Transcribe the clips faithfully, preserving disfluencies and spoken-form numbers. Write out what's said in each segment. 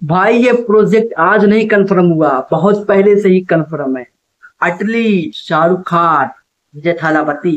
भाई ये प्रोजेक्ट आज नहीं कंफर्म हुआ, बहुत पहले से ही कंफर्म है। अटली, शाहरुख खान, विजय थालापति।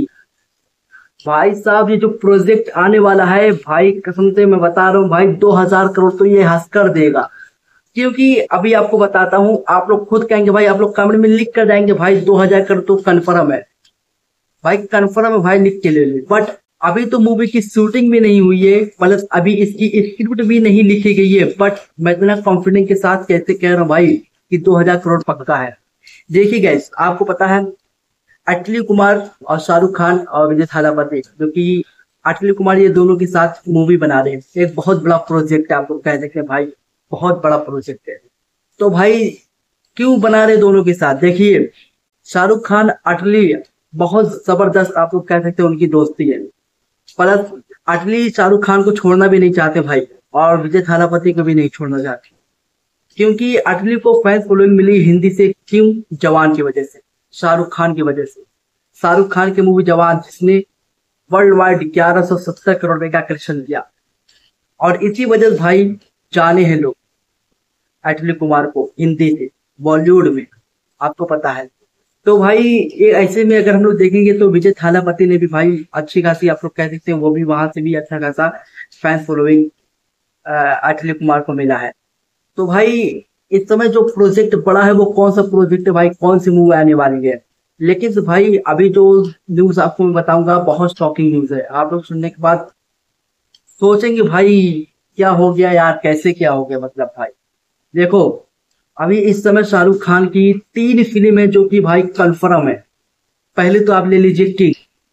भाई साहब ये जो प्रोजेक्ट आने वाला है भाई, कसम से मैं बता रहा हूँ भाई, दो हजार करोड़ तो ये हंस कर देगा। क्योंकि अभी आपको बताता हूँ, आप लोग खुद कहेंगे भाई, आप लोग कमेंट में लिख कर जाएंगे भाई दो हजार करोड़ तो कंफर्म है। भाई कंफर्म है भाई, लिख के ले ले। बट अभी तो मूवी की शूटिंग भी नहीं हुई है, मतलब अभी इसकी स्क्रिप्ट भी नहीं लिखी गई है। बट मैं इतना कॉन्फिडेंस के साथ कैसे कह रहा हूँ भाई कि दो हजार करोड़ पक्का है। देखिए गैस, आपको पता है अटली कुमार और शाहरुख खान और विजय थालापति, जो कि अटली कुमार, ये दोनों के साथ मूवी बना रहे हैं। एक बहुत बड़ा प्रोजेक्ट है, आप लोग कह सकते हैं भाई, बहुत बड़ा प्रोजेक्ट है। तो भाई क्यों बना रहे दोनों के साथ? देखिए, शाहरुख खान अटली बहुत जबरदस्त, आप लोग कह सकते हैं उनकी दोस्ती है। प्लस अटली शाहरुख खान को छोड़ना भी नहीं चाहते भाई, और विजय थालापति को भी नहीं छोड़ना चाहते। क्योंकि अटली को फैन फॉलोइंग मिली हिंदी से, क्यों? जवान की वजह से, शाहरुख खान की वजह से। शाहरुख खान की मूवी जवान, जिसने वर्ल्ड वाइड ग्यारह सौ सत्तर करोड़ रुपए का कलेक्शन दिया, और इसी वजह से भाई जाने हैं लोग अटली कुमार को हिंदी से, बॉलीवुड में, आपको पता है। तो भाई ये ऐसे में अगर हम लोग देखेंगे तो विजय थालापति ने भी भाई अच्छी खासी, आप लोग कह सकते हैं, वो भी वहां से भी अच्छा खासा फैन फॉलोइंग अटली कुमार को मिला है। तो भाई इस समय जो प्रोजेक्ट बड़ा है वो कौन सा प्रोजेक्ट है भाई, कौन सी मूवी आने वाली है? लेकिन तो भाई अभी जो न्यूज आपको मैं बताऊंगा, बहुत शॉकिंग न्यूज है। आप लोग सुनने के बाद सोचेंगे भाई क्या हो गया यार, कैसे क्या हो गया, मतलब भाई देखो, अभी इस समय शाहरुख खान की तीन फिल्म है जो कि भाई कंफर्म है। पहले तो आप ले लीजिए किंग,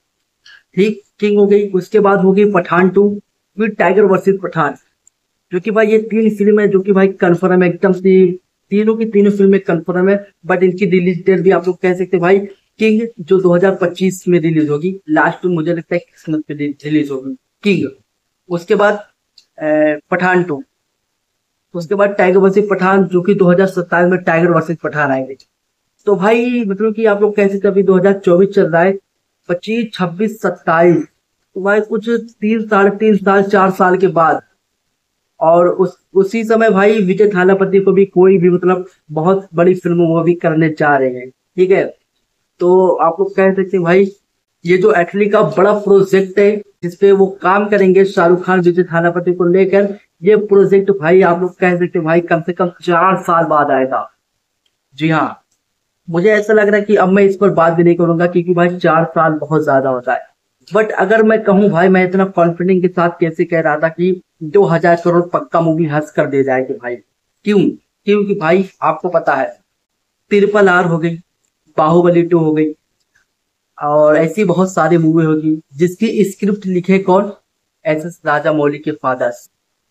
ठीक, किंग हो गई। उसके बाद हो गई पठान टू, फिर टाइगर वर्सेस पठान, जो कि भाई ये तीन फिल्म है जो कि भाई कंफर्म है एकदम से। तीनों की तीनों फिल्में कंफर्म है। बट इनकी रिलीज डेट भी आप लोग कह सकते हैं भाई, किंग जो दो हजार पच्चीस में रिलीज होगी, लास्ट में मुझे लगता है किस्मत पे रिलीज होगी किंग। उसके बाद अ, पठान टू, उसके बाद टाइगर वर्सेस पठान, जो कि दो हजार सत्ताईस में टाइगर वर्सेस पठान आएंगे। तो भाई मतलब कि आप लोग कह सकते हैं अभी दो हजार चौबीस चल रहा है, पच्चीस छब्बीस सत्ताईस, तो भाई कुछ तीन साढ़े तीन साल चार साल के बाद। और उस उसी समय भाई विजय थालापति को भी कोई भी मतलब बहुत बड़ी फिल्म वो भी करने जा रहे हैं, ठीक है। तो आप लोग कह सकते हैं भाई ये जो एटली का बड़ा प्रोजेक्ट है जिसपे वो काम करेंगे शाहरुख खान विजय थालापति को लेकर, ये प्रोजेक्ट भाई आप लोग कह सकते हैं भाई कम से कम चार साल बाद आएगा। जी हाँ, मुझे ऐसा लग रहा है कि अब मैं इस पर बात भी नहीं करूंगा, क्योंकि भाई चार साल बहुत ज्यादा होता है। बट अगर मैं कहूँ भाई, मैं इतना कॉन्फिडेंस के साथ कैसे कह रहा था कि दो हजार करोड़ पक्का मूवी हंस कर दे जाएगी भाई। क्यों? क्योंकि भाई आपको पता है, ट्रिपल आर हो गई, बाहुबली टू हो गई, और ऐसी बहुत सारी मूवी होगी जिसकी स्क्रिप्ट लिखे कौन? एस एस राजा मौली के फादर्स।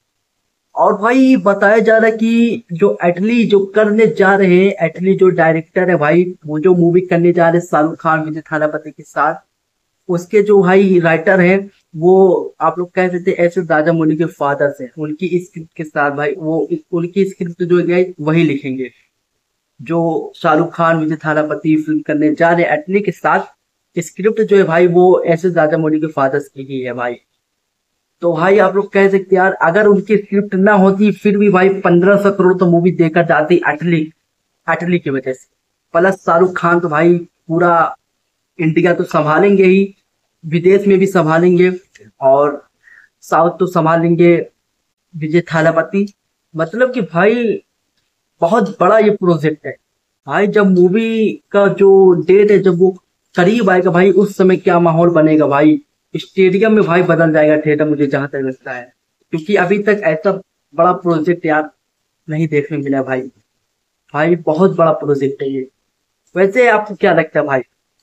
और भाई बताया जा रहा है कि जो एटली जो करने जा रहे हैं, एटली जो डायरेक्टर है भाई, वो जो मूवी करने जा रहे हैं शाहरुख खान विजय थालापति के साथ, उसके जो भाई राइटर हैं, वो आप लोग कह सकते हैं ऐसे राजा मौली के फादर हैं। उनकी स्क्रिप्ट के साथ भाई वो उनकी स्क्रिप्ट जो है वही लिखेंगे, जो शाहरुख खान विजय थालापति फिल्म करने जा रहे हैं एटली के साथ। स्क्रिप्ट जो है भाई वो ऐसे राजा मौली के फादर्स की ही है भाई। तो भाई आप लोग कह सकते यार, अगर उनकी स्क्रिप्ट ना होती फिर भी भाई पंद्रह सौ करोड़ तो मूवी देकर जाती अटली, अटली की वजह से। प्लस शाहरुख खान तो भाई पूरा इंडिया तो संभालेंगे ही, विदेश में भी संभालेंगे, और साउथ तो संभालेंगे विजय थालापति। मतलब कि भाई बहुत बड़ा ये प्रोजेक्ट है भाई। जब मूवी का जो डेट है, जब वो करीब आएगा भाई, उस समय क्या माहौल बनेगा भाई, स्टेडियम में भाई बदल जाएगा थिएटर, मुझे जहां तक लगता है। क्योंकि अभी तक ऐसा बड़ा प्रोजेक्ट यार नहीं देखने मिला भाई। भाई बहुत बड़ा प्रोजेक्ट है ये। वैसे आपको क्या लगता है भाई,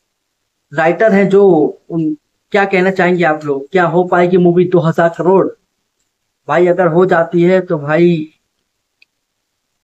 राइटर हैं जो, उन क्या कहना चाहेंगे आप लोग? क्या हो पाएगी मूवी दो हजार करोड़? भाई अगर हो जाती है तो भाई